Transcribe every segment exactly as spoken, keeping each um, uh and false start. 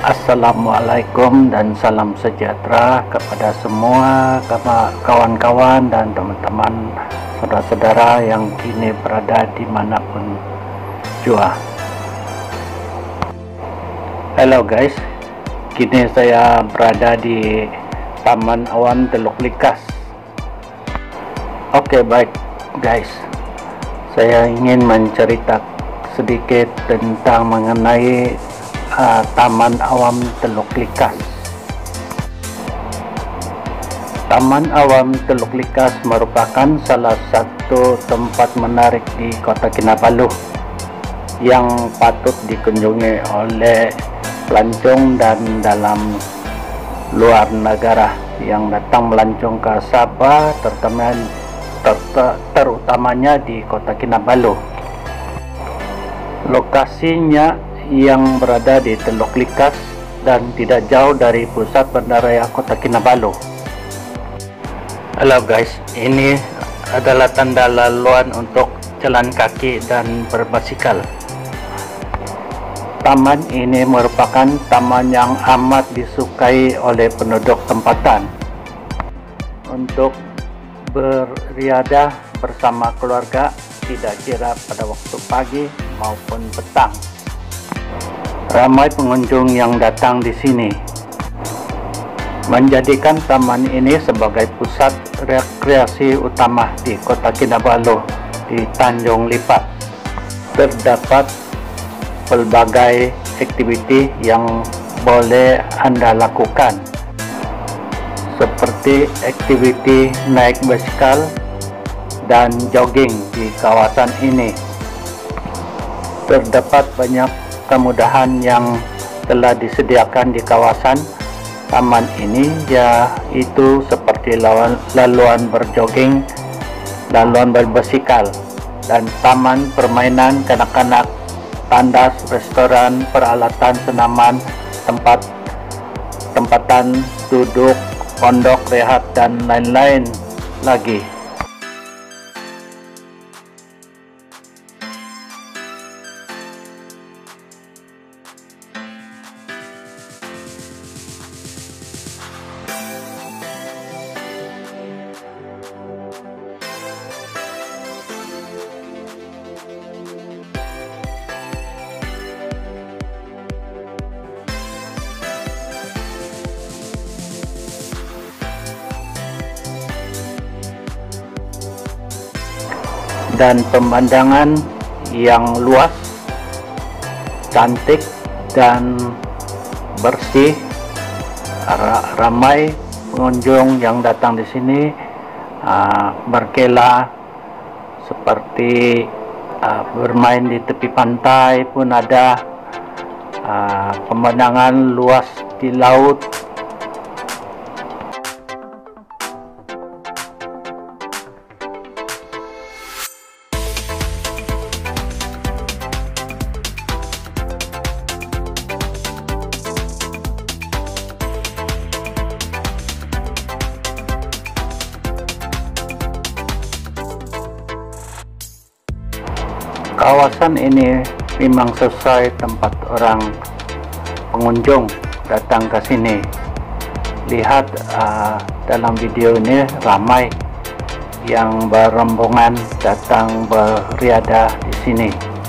Assalamualaikum dan salam sejahtera kepada semua kawan-kawan dan teman-teman saudara-saudara yang kini berada dimanapun jua. Halo guys, kini saya berada di Taman Awan Teluk Likas. Oke, baik guys, saya ingin menceritakan sedikit tentang mengenai uh, Taman Awan Teluk Likas. Taman Awan Teluk Likas merupakan salah satu tempat menarik di Kota Kinabalu yang patut dikunjungi oleh pelancong dan dalam luar negara yang datang melancong ke Sabah, terutama ter terutamanya di Kota Kinabalu. Lokasinya yang berada di Teluk Likas dan tidak jauh dari pusat bandaraya Kota Kinabalu. Halo guys, ini adalah tanda laluan untuk jalan kaki dan berbasikal. Taman ini merupakan taman yang amat disukai oleh penduduk tempatan untuk beriadah bersama keluarga, tidak kira pada waktu pagi maupun petang. Ramai pengunjung yang datang di sini, menjadikan taman ini sebagai pusat rekreasi utama di Kota Kinabalu di Tanjung Lipat. Terdapat pelbagai aktiviti yang boleh Anda lakukan, seperti aktiviti naik basikal dan jogging di kawasan ini. Terdapat banyak kemudahan yang telah disediakan di kawasan taman ini, yaitu seperti laluan, laluan berjogging, laluan berbasikal, dan taman permainan kanak-kanak, tandas, restoran, peralatan senaman, tempat tempatan duduk, pondok rehat, dan lain-lain lagi. Dan pemandangan yang luas, cantik dan bersih. Ramai pengunjung yang datang di sini uh, berkela, seperti uh, bermain di tepi pantai pun ada. Uh, pemandangan luas di laut. Kawasan ini memang sesuai tempat orang pengunjung datang ke sini. Lihat uh, dalam video ini, ramai yang berombongan datang beriadah di sini.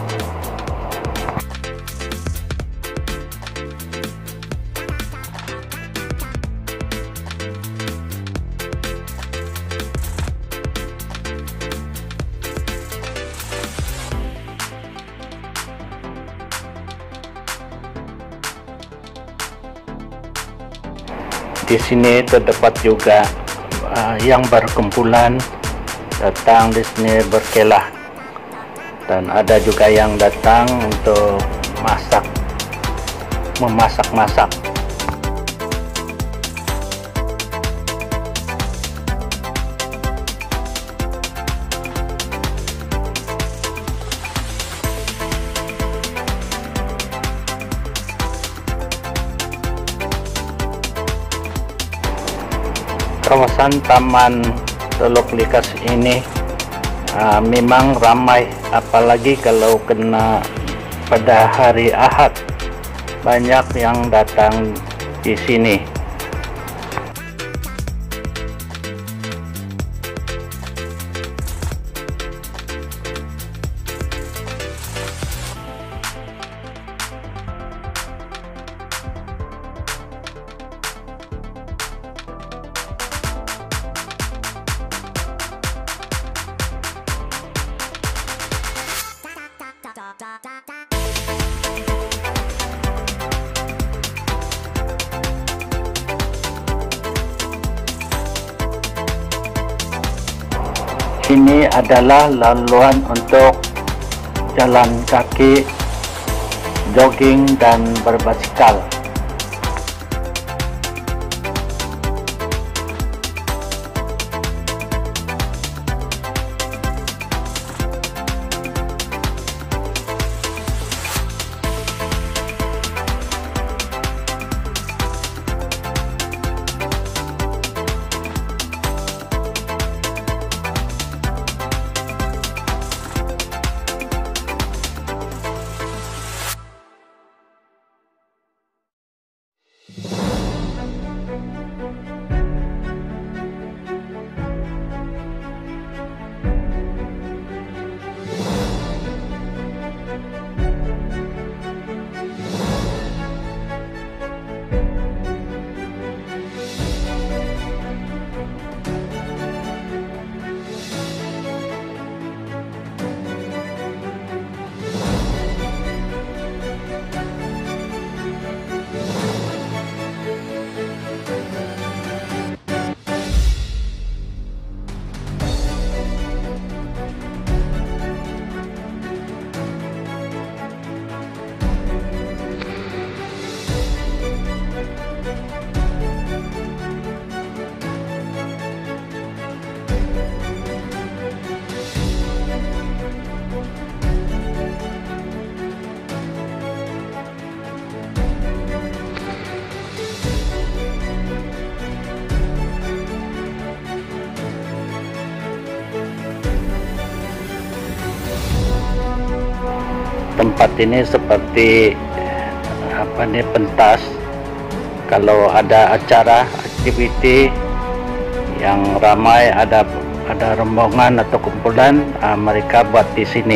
Di sini terdapat juga uh, yang berkumpulan datang di sini berkelah, dan ada juga yang datang untuk masak, memasak-masak. Kawasan Taman Teluk Likas ini uh, memang ramai, apalagi kalau kena pada hari Ahad. banyak yang datang di sini. Ini adalah laluan untuk jalan kaki, jogging, dan berbasikal. Tempat ini seperti apa nih, pentas. Kalau ada acara aktiviti yang ramai, ada ada rombongan atau kumpulan, uh, mereka buat di sini.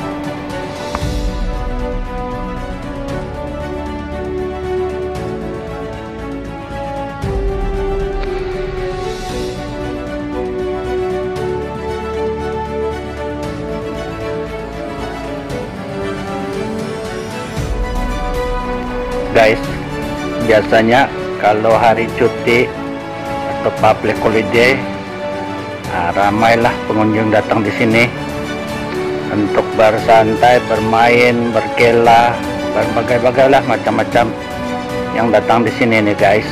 Guys, biasanya kalau hari cuti atau public holiday, nah, ramailah pengunjung datang di sini untuk bersantai, bermain, berkela, berbagai-bagai lah macam-macam yang datang di sini nih guys.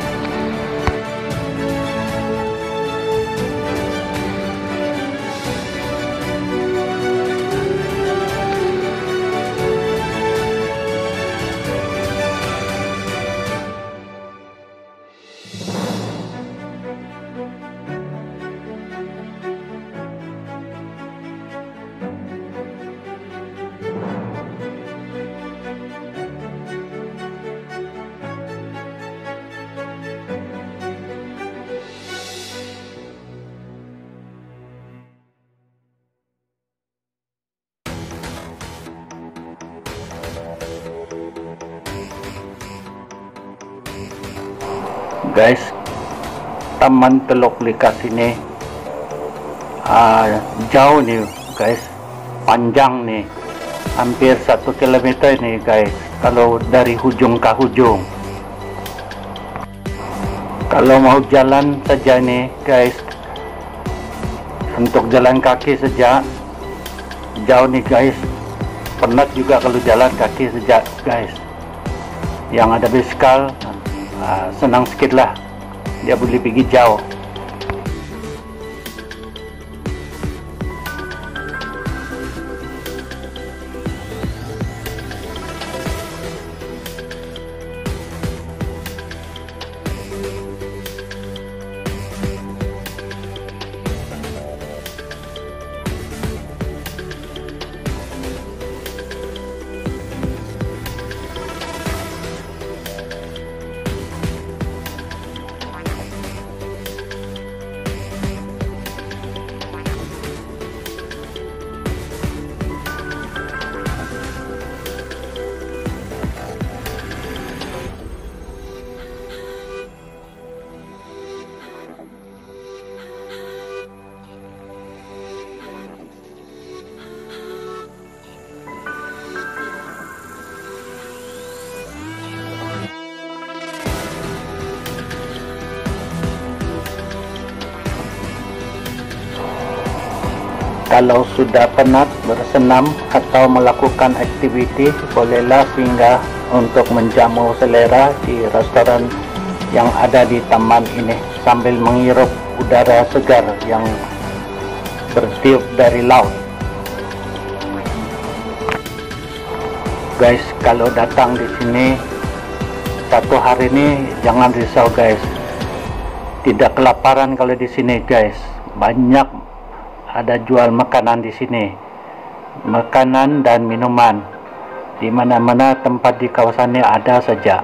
Guys, Taman Teluk Likas ini uh, jauh nih guys, panjang nih, hampir satu kilometer nih guys, kalau dari hujung ke hujung. Kalau mau jalan saja nih guys, untuk jalan kaki saja jauh nih guys, penat juga kalau jalan kaki saja guys. Yang ada bisikal Uh, senang sedikit lah, dia boleh pergi jauh. Kalau sudah penat bersenam atau melakukan aktiviti, bolehlah singgah untuk menjamu selera di restoran yang ada di taman ini sambil menghirup udara segar yang bertiup dari laut. Guys, kalau datang di sini satu hari ini jangan risau guys. Tidak kelaparan kalau di sini guys. Banyak ada jual makanan di sini, makanan dan minuman. Di mana-mana tempat di kawasannya ada saja.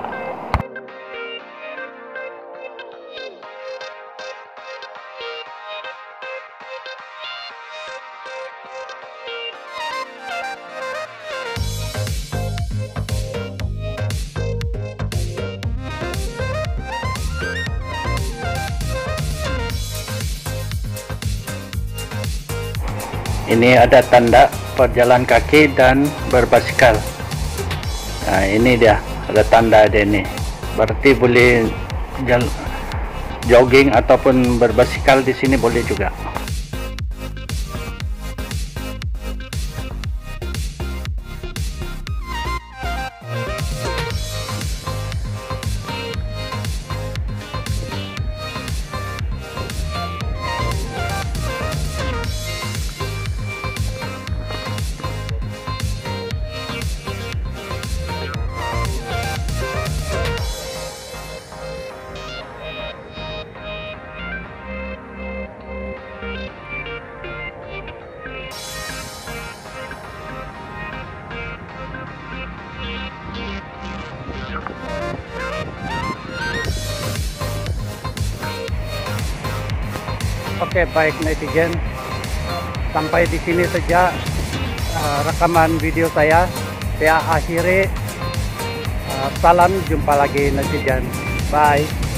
Ini ada tanda berjalan kaki dan berbasikal. Nah, ini dia ada tanda ada ini. Berarti boleh jogging ataupun berbasikal di sini boleh juga. Oke, baik netizen, sampai di sini saja uh, rekaman video saya. Saya akhiri. Uh, salam, jumpa lagi netizen. Bye.